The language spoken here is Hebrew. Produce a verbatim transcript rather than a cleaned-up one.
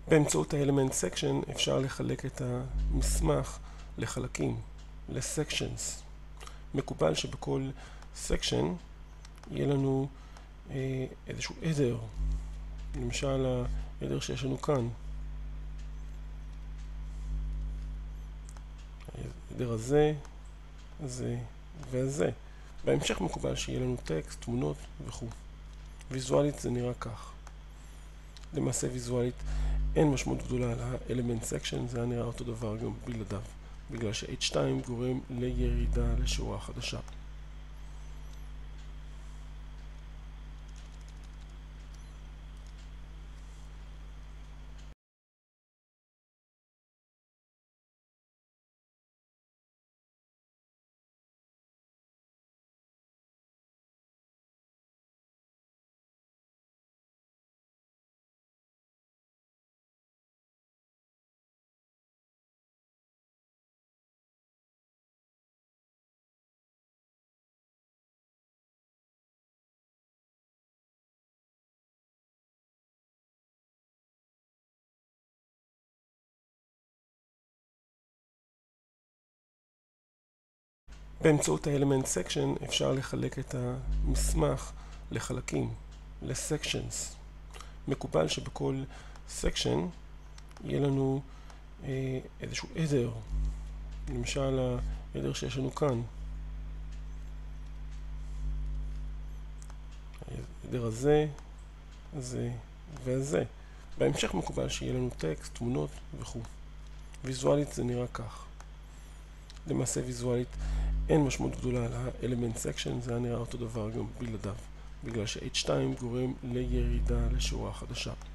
באמצעות ה-Element Section אפשר לחלק את המסמך לחלקים, ל-Sections. מקובל שבכל Section יהיה לנו אה, איזשהו עדר, למשל העדר שיש לנו כאן. העדר הזה, הזה והזה. בהמשך מקובל שיהיה לנו טקסט, תמונות וכו'. ויזואלית זה נראה כך. למעשה ויזואלית אין משמעות גדולה על ה-Element Section, זה היה נראה אותו דבר גם בלעדיו, בגלל ש-אייץ' שתיים גורם לירידה לשורה חדשה. באמצעות ה-Element Section אפשר לחלק את המסמך לחלקים, ל-Sections. מקובל שבכל Section יהיה לנו אה, איזשהו עדר, למשל העדר שיש לנו כאן. העדר הזה, הזה והזה. בהמשך מקובל שיהיה לנו טקסט, תמונות וכו'. ויזואלית זה נראה כך. למעשה ויזואלית אין משמעות גדולה על ה-Element Section, זה היה נראה אותו דבר גם בלעדיו, בגלל ש-אייץ' שתיים גורם לירידה לשורה חדשה.